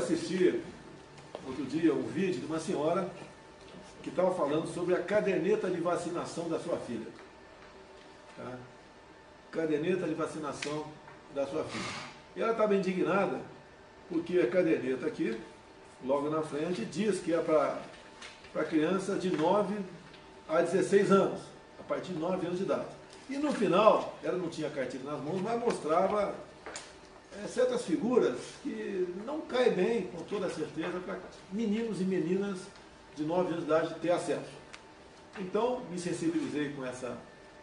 assisti outro dia um vídeo de uma senhora que estava falando sobre a caderneta de vacinação da sua filha. Tá? Caderneta de vacinação da sua filha. E ela estava indignada porque a caderneta aqui, logo na frente, diz que é para crianças de 9 a 16 anos, a partir de 9 anos de idade. E no final, ela não tinha cartilha nas mãos, mas mostrava certas figuras que não caem bem, com toda certeza, para meninos e meninas de 9 anos de idade ter acesso. Então, me sensibilizei com essa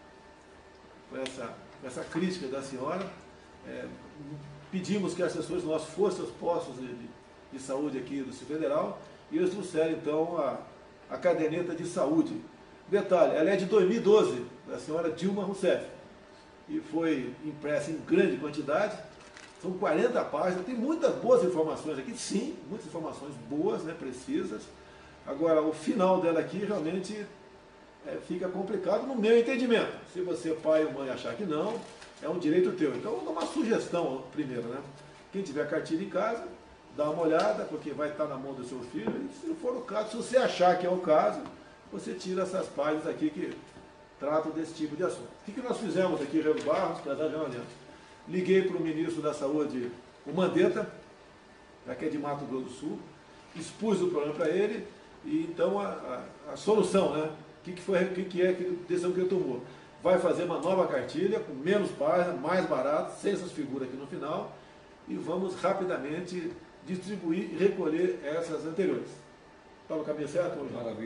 crítica da senhora. Pedimos que assessores nossos fossem aos postos de saúde aqui do Distrito Federal e eles trouxeram então a caderneta de saúde. Detalhe, ela é de 2012, da senhora Dilma Rousseff, e foi impressa em grande quantidade, são 40 páginas, tem muitas boas informações aqui, sim, muitas informações boas, né, precisas. Agora, o final dela aqui realmente fica complicado no meu entendimento. Se você, pai ou mãe, achar que não, é um direito teu. Então, eu vou dar uma sugestão primeiro, né? Quem tiver cartilha em casa, dá uma olhada, porque vai estar na mão do seu filho, e se não for o caso, se você achar que é o caso, você tira essas páginas aqui que tratam desse tipo de assunto. O que nós fizemos aqui, Rio Barros, casal de Jornalista? Liguei para o ministro da Saúde, o Mandetta, que é de Mato Grosso do Sul, expus o problema para ele, e então a solução, né? O que é a decisão que ele tomou? Vai fazer uma nova cartilha, com menos páginas, mais barato, sem essas figuras aqui no final, e vamos rapidamente distribuir e recolher essas anteriores. Está no caminho certo? Maravilha.